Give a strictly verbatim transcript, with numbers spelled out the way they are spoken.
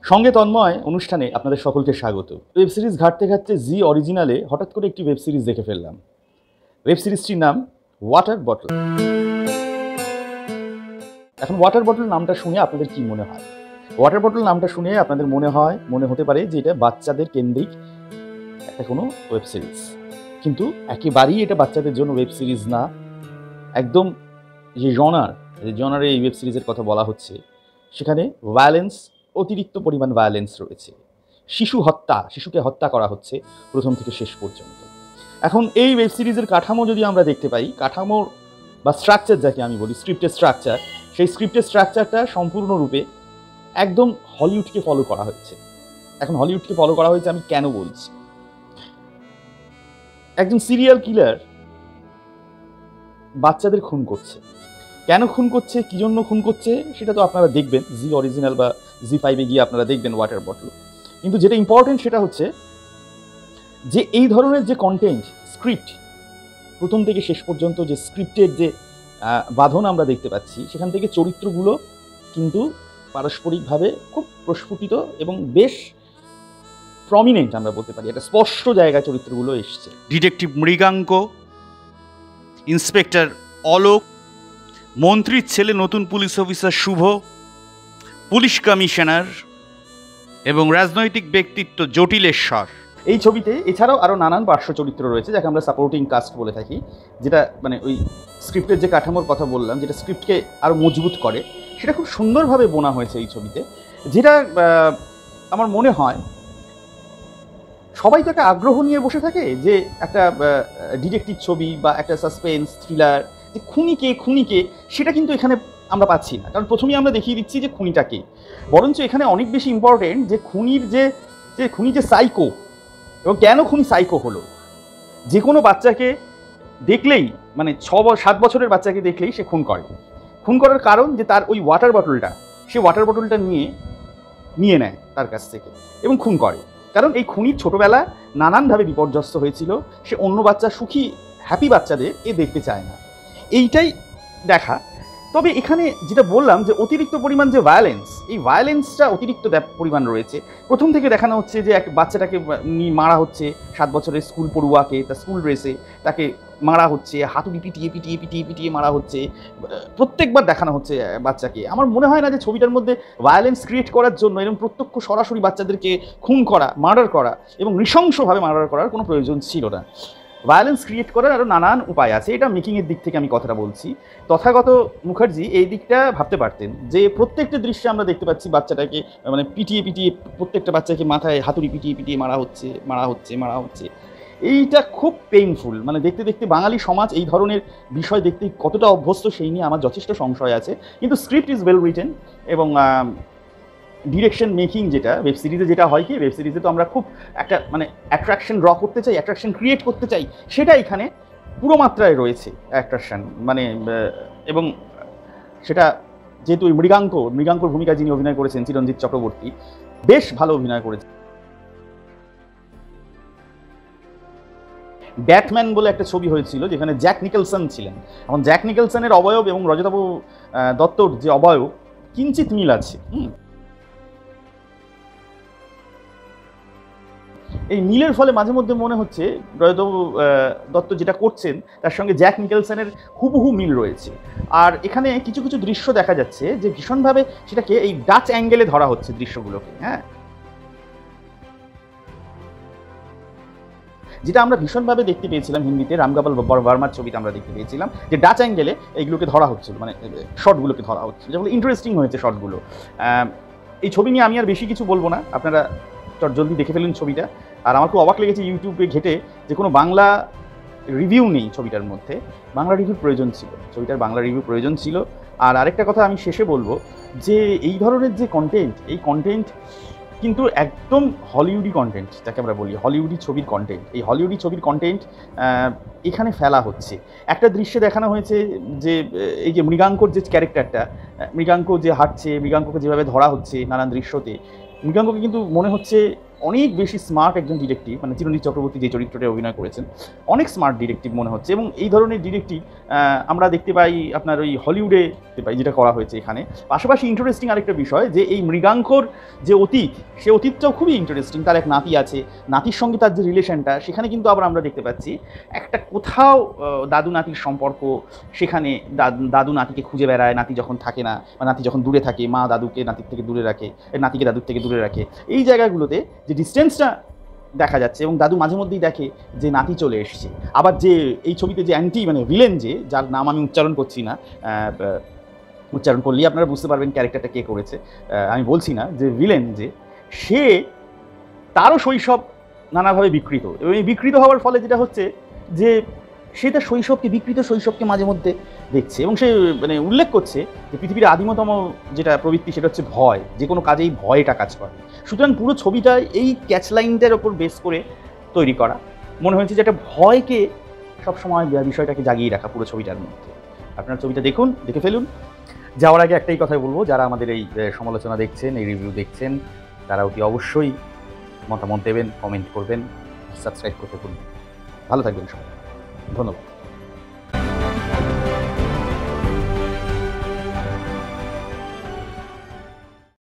সঙ্গে তন্ময় অনুষ্ঠানে আপনাদের সকলকে স্বাগত। ওয়েব সিরিজ ঘাটতে ঘাটতে জি অরিজিনালে হঠাৎ করে একটি ওয়েব সিরিজ দেখে ফেললাম। ওয়েব সিরিজটির নাম ওয়াটার বটল। এখন ওয়াটার বটল নামটা শুনে আপনাদের কি মনে হয়? ওয়াটার বটল নামটা শুনে আপনাদের মনে হয় মনে হতে পারে যে এটা বাচ্চাদের কেন্দ্রিক একটা কোনো ওয়েব সিরিজ, কিন্তু একেবারেই এটা বাচ্চাদের জন্য ওয়েব সিরিজ না। একদম যে জনার যে জনারে এই ওয়েব সিরিজের কথা বলা হচ্ছে, সেখানে ভায়োলেন্স, অতিরিক্ত পরিমাণ ভায়োলেন্স রয়েছে। শিশু হত্যা, শিশুকে হত্যা করা হচ্ছে প্রথম থেকে শেষ পর্যন্ত। এখন এই ওয়েব সিরিজের কাঠামো যদি আমরা দেখতে পাই, কাঠামো বা স্ট্রাকচার যাকে আমি বলি, স্ক্রিপ্টের স্ট্রাকচার, সেই স্ক্রিপ্টের স্ট্রাকচারটা সম্পূর্ণরূপে একদম হলিউডকে ফলো করা হচ্ছে। এখন হলিউডকে ফলো করা হয়েছে আমি কেন বলছি? একজন সিরিয়াল কিলার বাচ্চাদের খুন করছে। কেন খুন করছে, কী জন্য খুন করছে, সেটা তো আপনারা দেখবেন জি অরিজিনাল বা জি ফাইভে গিয়ে আপনারা দেখবেন ওয়াটার বটল। কিন্তু যেটা ইম্পর্টেন্ট সেটা হচ্ছে যে এই ধরনের যে কন্টেন্ট, স্ক্রিপ্ট, প্রথম থেকে শেষ পর্যন্ত যে স্ক্রিপ্টের যে বাঁধন আমরা দেখতে পাচ্ছি, সেখান থেকে চরিত্রগুলো কিন্তু পারস্পরিকভাবে খুব প্রস্ফুটিত এবং বেশ প্রমিনেন্ট আমরা বলতে পারি। একটা স্পষ্ট জায়গায় চরিত্রগুলো এসছে। ডিটেকটিভ মৃগাঙ্ক, ইন্সপেক্টর অলোক, মন্ত্রীর ছেলে নতুন police officer Shubho, police commissioner এবং রাজনৈতিক ব্যক্তিত্ব জটিলেশ্বর। এই ছবিতে এছাড়াও আরও নানান পার্শ্ব চরিত্র রয়েছে, যাকে আমরা সাপোর্টিং কাস্ট বলে থাকি, যেটা মানে ওই স্ক্রিপ্টের যে কাঠামোর কথা বললাম, যেটা স্ক্রিপ্টকে আরও মজবুত করে, সেটা খুব সুন্দরভাবে বোনা হয়েছে এই ছবিতে। যেটা আমার মনে হয় সবাই তো একটা আগ্রহ নিয়ে বসে থাকে যে একটা ডিটেকটিভ ছবি বা একটা সাসপেন্স থ্রিলার, যে খুনিকে খুনিকে সেটা কিন্তু এখানে আমরা পাচ্ছি না। কারণ প্রথমেই আমরা দেখিয়ে দিচ্ছি যে খুনিটাকে, বরঞ্চ এখানে অনেক বেশি ইম্পর্টেন্ট যে খুনির যে যে খুনি যে সাইকো, এবং কেন খুনি সাইকো হলো। যে কোনো বাচ্চাকে দেখলেই, মানে ছ সাত বছরের বাচ্চাকে দেখলেই সে খুন করে। খুন করার কারণ যে তার ওই ওয়াটার বটলটা, সে ওয়াটার বটলটা নিয়ে নিয়ে নেয় তার কাছ থেকে এবং খুন করে। কারণ এই খুনির ছোটোবেলা নানানভাবে বিপর্যস্ত হয়েছিল, সে অন্য বাচ্চা, সুখী হ্যাপি বাচ্চাদের এ দেখতে চায় না, এইটাই দেখা। তবে এখানে যেটা বললাম যে অতিরিক্ত পরিমাণ যে ভায়োলেন্স, এই ভায়োলেন্সটা অতিরিক্ত পরিমাণ রয়েছে। প্রথম থেকে দেখানো হচ্ছে যে এক বাচ্চাটাকে মারা হচ্ছে, সাত বছরের স্কুল পড়ুয়াকে তার স্কুল ড্রেসে তাকে মারা হচ্ছে, হাতুড়ি পিটিয়ে পিটিয়ে পিটিয়ে পিটিয়ে মারা হচ্ছে, প্রত্যেকবার দেখানো হচ্ছে বাচ্চাকে। আমার মনে হয় না যে ছবিটার মধ্যে ভায়োলেন্স ক্রিয়েট করার জন্য এরকম প্রত্যক্ষ সরাসরি বাচ্চাদেরকে খুন করা, মার্ডার করা এবং নৃশংসভাবে মার্ডার করার কোনো প্রয়োজন ছিল না। ভায়োলেন্স ক্রিয়েট করার আরও নানান উপায় আছে। এটা মেকিংয়ের দিক থেকে আমি কথাটা বলছি। তথাগত মুখার্জি এই দিকটা ভাবতে পারতেন যে প্রত্যেকটা দৃশ্যে আমরা দেখতে পাচ্ছি বাচ্চাটাকে মানে পিটিয়ে পিটিয়ে, প্রত্যেকটা বাচ্চাকে মাথায় হাতুড়ি পিটিয়ে পিটিয়ে মারা হচ্ছে মারা হচ্ছে মারা হচ্ছে এইটা খুব পেইনফুল। মানে দেখতে দেখতে বাঙালি সমাজ এই ধরনের বিষয় দেখতে কতটা অভ্যস্ত সেই নিয়ে আমার যথেষ্ট সংশয় আছে। কিন্তু স্ক্রিপ্ট ইজ ওয়েল রিটেন এবং ডিরেকশন মেকিং, যেটা ওয়েব সিরিজে যেটা হয় কি, ওয়েব সিরিজে তো আমরা খুব একটা মানে অ্যাট্রাকশন ড্র করতে চাই, অ্যাট্রাকশন ক্রিয়েট করতে চাই, সেটা এখানে পুরো মাত্রায় রয়েছে অ্যাট্রাকশন। মানে এবং সেটা যেহেতু মৃগাঙ্ক মৃগাঙ্কর ভূমিকা যিনি অভিনয় করেছেন চিরঞ্জিত চক্রবর্তী, বেশ ভালো অভিনয় করেছেন। ব্যাটম্যান বলে একটা ছবি হয়েছিল যেখানে জ্যাক নিকলসন ছিলেন। এখন জ্যাক নিকলসনের অবয়ব এবং রজতাভ দত্তর যে অবয়ব কিঞ্চিত মিল আছে। হুম এই মিলের ফলে মাঝে মধ্যে মনে হচ্ছে রজতাভ দত্ত যেটা করছেন তার সঙ্গে জ্যাক নিকলসনের হুবহু মিল রয়েছে। আর এখানে কিছু কিছু দৃশ্য দেখা যাচ্ছে যে ভীষণভাবে সেটাকে এই ডাচ অ্যাঙ্গেলে ধরা হচ্ছে দৃশ্যগুলোকে, হ্যাঁ, যেটা আমরা ভীষণভাবে দেখতে পেয়েছিলাম হিন্দিতে রামগোপাল বর্মার ছবিতে আমরা দেখতে পেয়েছিলাম যে ডাচ অ্যাঙ্গেলে এইগুলোকে ধরা হচ্ছিল, মানে শর্টগুলোকে ধরা হচ্ছিল, যেগুলো ইন্টারেস্টিং হয়েছে শর্টগুলো। এই ছবি নিয়ে আমি আর বেশি কিছু বলবো না, আপনারা চট জলদি দেখে ফেলুন ছবিটা। আর আমার খুব অবাক লেগেছে ইউটিউবে ঘেটে যে কোনো বাংলা রিভিউ নেই ছবিটার মধ্যে। বাংলা রিভিউ প্রয়োজন ছিল, ছবিটার বাংলা রিভিউ প্রয়োজন ছিল। আর আরেকটা কথা আমি শেষে বলবো যে এই ধরনের যে কন্টেন্ট, এই কন্টেন্ট কিন্তু একদম হলিউডি কন্টেন্ট, যাকে আমরা বলি হলিউডি ছবির কন্টেন্ট। এই হলিউডি ছবির কন্টেন্ট এখানে ফেলা হচ্ছে। একটা দৃশ্যে দেখানো হয়েছে যে এই যে মৃগাঙ্কর যে ক্যারেক্টারটা, মৃগাঙ্ক যে হাঁটছে, মৃগাঙ্ককে যেভাবে ধরা হচ্ছে নানান দৃশ্যতে, মৃগাঙ্ককে কিন্তু মনে হচ্ছে অনেক বেশি স্মার্ট একজন ডিটেকটিভ, মানে চিরঞ্জিত চক্রবর্তী যে চরিত্রটা অভিনয় করেছেন অনেক স্মার্ট ডিটেকটিভ মনে হচ্ছে। এবং এই ধরনের ডিটেকটিভ আমরা দেখতে পাই আপনার ওই হলিউডে দেখতে পাই, যেটা করা হয়েছে এখানে। পাশাপাশি ইন্টারেস্টিং আরেকটা বিষয় যে এই মৃগাঙ্কর যে অতীত, সে অতীতটাও খুবই ইন্টারেস্টিং। তার এক নাতি আছে, নাতির সঙ্গে তার যে রিলেশনটা, সেখানে কিন্তু আবার আমরা দেখতে পাচ্ছি একটা কোথাও দাদু নাতির সম্পর্ক, সেখানে দাদু নাতিকে খুঁজে বেড়ায়, নাতি যখন থাকে না বা নাতি যখন দূরে থাকে, মা দাদুকে নাতির থেকে দূরে রাখে, নাতিকে দাদুর থেকে দূরে রাখে। এই জায়গাগুলোতে যে ডিস্টেন্সটা দেখা যাচ্ছে, এবং দাদু মাঝে মধ্যেই দেখে যে নাতি চলে এসছে। আবার যে এই ছবিতে যে অ্যান্টি মানে ভিলেন, যে যার নাম আমি উচ্চারণ করছি না, উচ্চারণ করলেই আপনারা বুঝতে পারবেন ক্যারেক্টারটা কে করেছে, আমি বলছি না, যে ভিলেন যে সে, তারও শৈশব নানাভাবে বিকৃত। এবং এই বিকৃত হওয়ার ফলে যেটা হচ্ছে যে সে তার শৈশবকে, বিকৃত শৈশবকে মাঝে মধ্যে দেখছে, এবং সে মানে উল্লেখ করছে যে পৃথিবীর আদিমতম যেটা প্রবৃত্তি সেটা হচ্ছে ভয়, যে কোনো কাজেই ভয়টা কাজ করে। সুতরাং পুরো ছবিটা এই ক্যাচলাইনটার ওপর বেস করে তৈরি করা। মনে হয়েছে যে একটা ভয়কে সবসময় বিষয়টাকে জাগিয়ে রাখা পুরো ছবিটার মধ্যে। আপনার ছবিটা দেখুন, দেখে ফেলুন। যাওয়ার আগে একটাই কথাই বলবো, যারা আমাদের এই সমালোচনা দেখছেন, এই রিভিউ দেখছেন, তারা অতি অবশ্যই মতামত দেবেন, কমেন্ট করবেন, সাবস্ক্রাইব করতে ভুলবেন। ভালো থাকবেন সবাই, ধন্যবাদ।